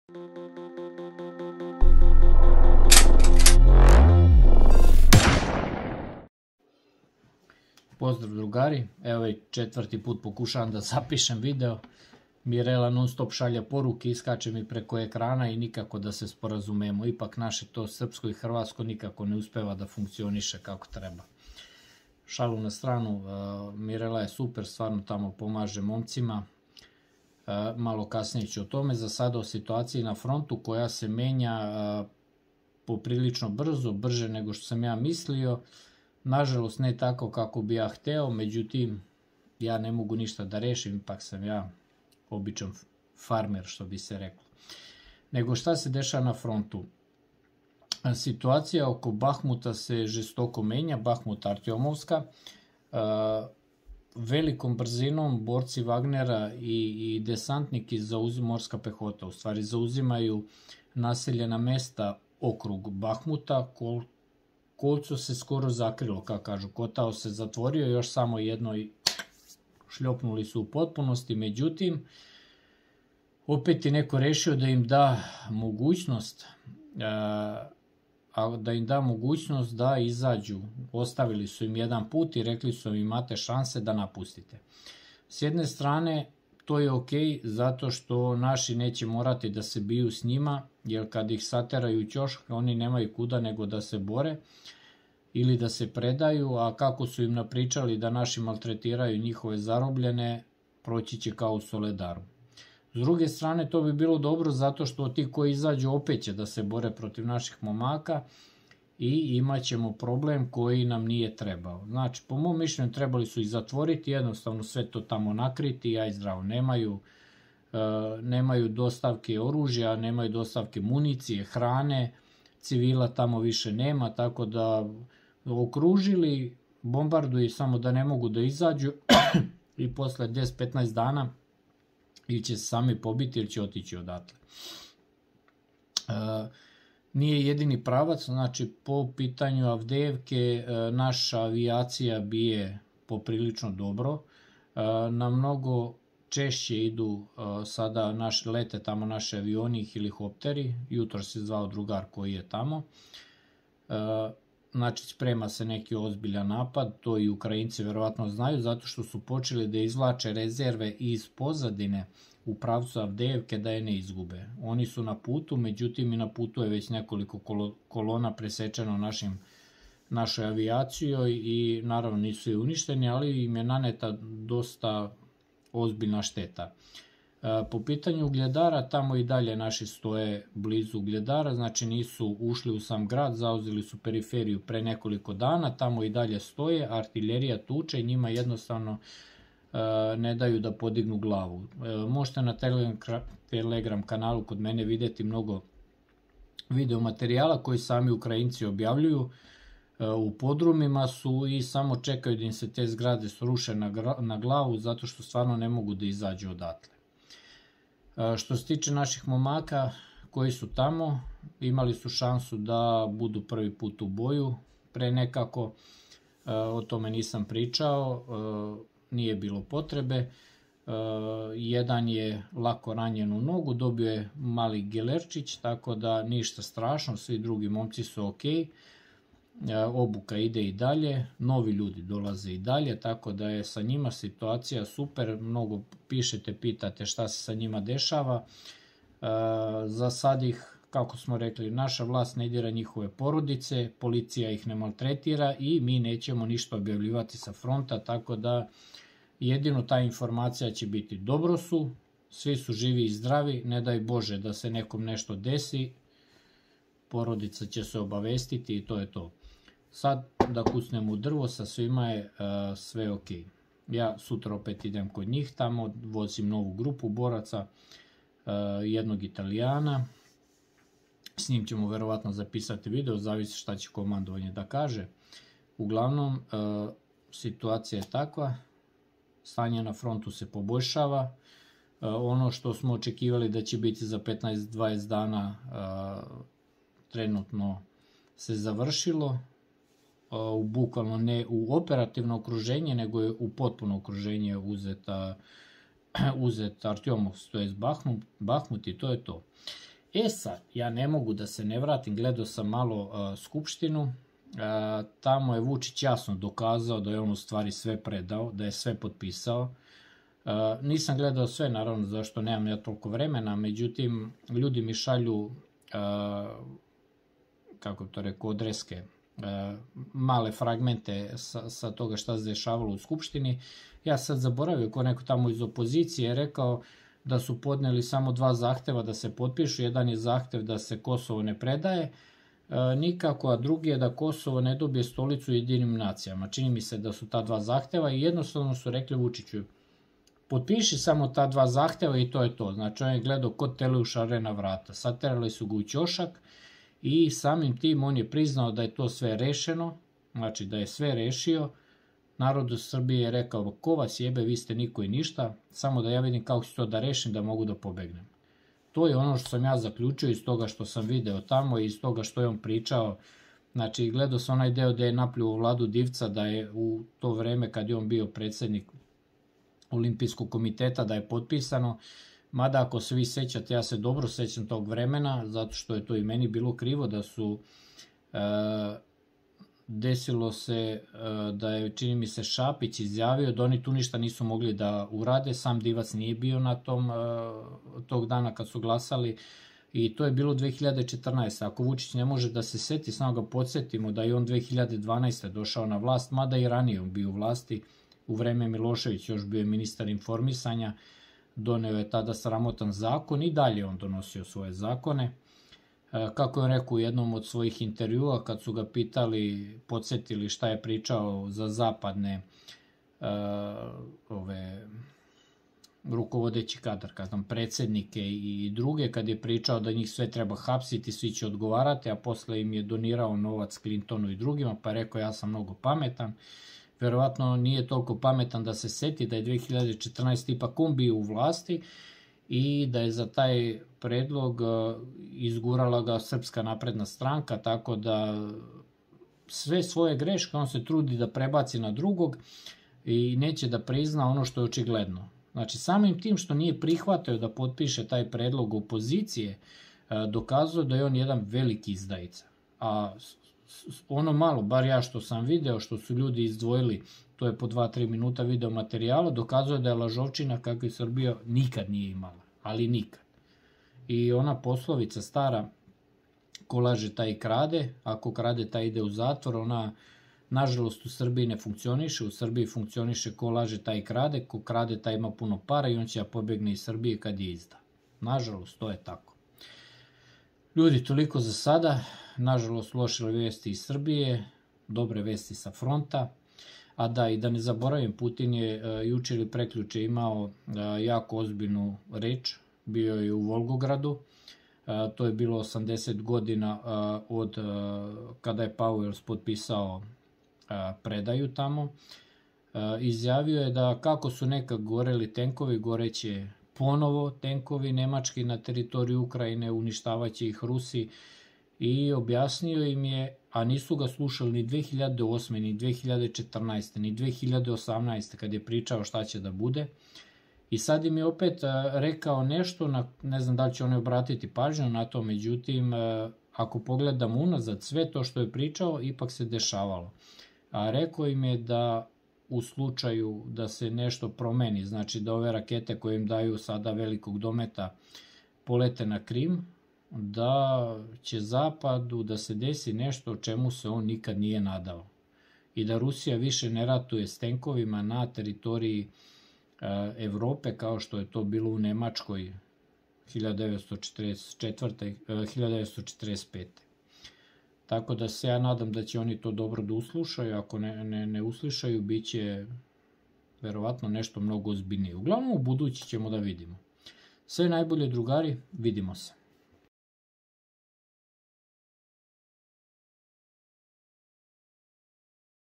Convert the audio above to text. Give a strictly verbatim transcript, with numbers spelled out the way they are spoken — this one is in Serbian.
Pozdrav drugari, evo je četvrti put pokušavam da zapišem video. Mirela non stop šalja poruke, iskače mi preko ekrana i nikako da se sporazumemo. Ipak naše to srpsko i hrvatsko nikako ne uspeva da funkcioniše kako treba. Šalu na stranu, Mirela je super, stvarno tamo pomaže momcima. Malo kasnije ću o tome. Za sada o situaciji na frontu koja se menja poprilično brzo, brže nego što sam ja mislio. Nažalost ne tako kako bi ja hteo, međutim ja ne mogu ništa da rešim, ipak sam ja običan farmer što bi se reklo. Nego šta se dešava na frontu? Situacija oko Bahmuta se žestoko menja, Bahmut Artjomovska. Velikom brzinom borci Wagnera i desantniki zauzimaju, morska pehota, u stvari zauzimaju naseljena mesta okrug Bahmuta. Kolco se skoro zakrilo, kako kažu, kotao se zatvorio, još samo jedno i šljopnuli su u potpunosti, međutim, opet je neko rešio da im da mogućnost, da im da mogućnost da izađu. Ostavili su im jedan put i rekli su im imate šanse da napustite. S jedne strane, to je ok, zato što naši neće morati da se biju s njima, jer kad ih sateraju u ćošak, oni nemaju kuda nego da se bore ili da se predaju, a kako su im napričali da naši maltretiraju njihove zarobljene, proći će kao u Soledaru. S druge strane, to bi bilo dobro zato što ti koji izađu opet će da se bore protiv naših momaka i imat ćemo problem koji nam nije trebao. Znači, po mom mišljenju trebali su ih zatvoriti, jednostavno sve to tamo nakriti, aj zdravo, nemaju nemaju dostavke oružja, nemaju dostavke municije, hrane, civila tamo više nema, tako da okružili, bombarduju samo da ne mogu da izađu i posle deset do petnaest dana ili će se sami pobiti ili će otići odatle. Nije jedini pravac, znači po pitanju Avdejevke naša avijacija bije poprilično dobro, na mnogo češće idu sada naše lete tamo naše avioni i helikopteri. Jutro se zvao drugar koji je tamo. Znači sprema se neki ozbiljan napad, to i Ukrajinci verovatno znaju zato što su počeli da izvlače rezerve iz pozadine u pravcu Avdejevke da je ne izgube. Oni su na putu, međutim i na putu je već nekoliko kolona presečeno našim našoj avijacijoj i naravno nisu je uništeni, ali im je naneta dosta ozbiljna šteta. Po pitanju Ugledara, tamo i dalje naši stoje blizu Ugledara, znači nisu ušli u sam grad, zauzeli su periferiju pre nekoliko dana, tamo i dalje stoje, artiljerija tuče i njima jednostavno ne daju da podignu glavu. Možete na Telegram kanalu kod mene vidjeti mnogo video materijala koji sami Ukrajinci objavljuju. U podrumima su i samo čekaju da im se te zgrade sruše na glavu zato što stvarno ne mogu da izađu odatle. Što se tiče naših momaka koji su tamo, imali su šansu da budu prvi put u boju pre nekako, o tome nisam pričao, nije bilo potrebe. Jedan je lako ranjen u nogu, dobio je mali gelerčić, tako da ništa strašno, svi drugi momci su ok. Obuka ide i dalje, novi ljudi dolaze i dalje, tako da je sa njima situacija super, mnogo pišete, pitate šta se sa njima dešava. Za sad ih, kako smo rekli, naša vlast ne dira njihove porodice, policija ih ne maltretira i mi nećemo ništa objavljivati sa fronta, tako da jedino ta informacija će biti dobro su, svi su živi i zdravi, ne daj Bože da se nekom nešto desi, porodica će se obavestiti i to je to. Sad da kucnemo u drvo, sa svima je sve ok. Ja sutra opet idem kod njih, tamo vozim novu grupu boraca, jednog Italijana. S njim ćemo verovatno zapisati video, zavisi šta će komandovanje da kaže. Uglavnom, situacija je takva, stanje na frontu se poboljšava. Ono što smo očekivali da će biti za petnaest do dvadeset dana trenutno se završilo, bukvalno ne u operativno okruženje, nego je u potpuno okruženje uzet Artjomovsk, to je Bahmut i to je to. E sad, ja ne mogu da se ne vratim, gledao sam malo uh, Skupštinu, uh, tamo je Vučić jasno dokazao da je on u stvari sve predao, da je sve potpisao. Uh, nisam gledao sve, naravno, zašto nemam ja toliko vremena, međutim, ljudi mi šalju, uh, kako to rekao, odreske, uh, male fragmente sa, sa toga šta se dešavalo u Skupštini. Ja sad zaboravio, ko neko tamo iz opozicije je rekao da su podneli samo dva zahteva da se potpišu. Jedan je zahtev da se Kosovo ne predaje e, nikako, a drugi je da Kosovo ne dobije stolicu u Jedinim nacijama. Čini mi se da su ta dva zahteva i jednostavno su rekli Vučiću, potpiši samo ta dva zahteva i to je to. Znači on je gledao kod tele u šarena vrata. Saterali su ga u ćošak i samim tim on je priznao da je to sve rešeno, znači da je sve rešio. Narodu Srbije je rekao, ko vas jebe, vi ste niko i ništa, samo da ja vidim kako ću to da rešim, da mogu da pobegnem. To je ono što sam ja zaključio iz toga što sam video tamo i iz toga što je on pričao. Znači, gledao sam onaj deo gde je napljuo Vladu Divca, da je u to vreme kad je on bio predsednik Olimpijskog komiteta, da je potpisano. Mada ako se vi sećate, ja se dobro sećam tog vremena, zato što je to i meni bilo krivo da su... E, desilo se da je, čini mi se, Šapić izjavio da oni tu ništa nisu mogli da urade, sam Divac nije bio na tom tog dana kad su glasali i to je bilo dve hiljade četrnaeste. Ako Vučić ne može da se seti, samo ga podsjetimo da je on dve hiljade dvanaeste došao na vlast, mada i ranije on bio u vlasti, u vreme Milošević još bio je ministar informisanja, doneo je tada sramotan zakon i dalje on donosio svoje zakone. Kako je rekao u jednom od svojih intervjua, kad su ga pitali, podsjetili šta je pričao za zapadne uh, ove rukovodeći kadar, kad znam, predsednike i druge, kad je pričao da njih sve treba hapsiti, svi će odgovarati, a posle im je donirao novac Clintonu i drugima, pa je rekao ja sam mnogo pametan. Verovatno nije toliko pametan da se seti da je dve hiljade četrnaeste ipak on bio u vlasti i da je za taj predlog izgurala ga Srpska napredna stranka, tako da sve svoje greške on se trudi da prebaci na drugog i neće da prizna ono što je očigledno. Znači, samim tim što nije prihvatio da potpiše taj predlog opozicije, dokazuje da je on jedan veliki izdajica. A ono malo, bar ja što sam video, što su ljudi izdvojili, to je po dva do tri minuta video materijala, dokazuje da je lažovčina kakva Srbija nikad nije imala, ali nikad. I ona poslovica stara, ko laže taj krade, ako krade taj ide u zatvor, ona nažalost u Srbiji ne funkcioniše, u Srbiji funkcioniše ko laže taj krade, ko krade taj ima puno para i on će da pobegne iz Srbije kad je izda. Nažalost, to je tako. Ljudi, toliko za sada, nažalost loše vesti iz Srbije, dobre vesti sa fronta, a da i da ne zaboravim, Putin je juče ili preključe imao jako ozbiljnu reč, bio je u Volgogradu, to je bilo osamdeset godina od kada je Pauers potpisao predaju tamo. Izjavio je da kako su nekad goreli tenkovi, goreće ponovo tenkovi nemački na teritoriju Ukrajine, uništavaće ih Rusi i objasnio im je, a nisu ga slušali ni dve hiljade osme, ni dve hiljade četrnaeste, ni dve hiljade osamnaeste kad je pričao šta će da bude. I sad im je opet rekao nešto, na, ne znam da li će oni obratiti pažnju na to, međutim, ako pogledam unazad, sve to što je pričao, ipak se dešavalo. A rekao im je da u slučaju da se nešto promeni, znači da ove rakete koje im daju sada velikog dometa polete na Krim, da će Zapadu da se desi nešto o čemu se on nikad nije nadao. I da Rusija više ne ratuje s tenkovima na teritoriji Evrope, kao što je to bilo u Nemačkoj hiljadu devetsto četrdeset četvrte. hiljadu devetsto četrdeset pete. Tako da se ja nadam da će oni to dobro da uslušaju, ako ne, ne, ne uslišaju, bit će verovatno nešto mnogo ozbiljnije. Uglavnom, u budući ćemo da vidimo. Sve najbolje, drugari, vidimo se.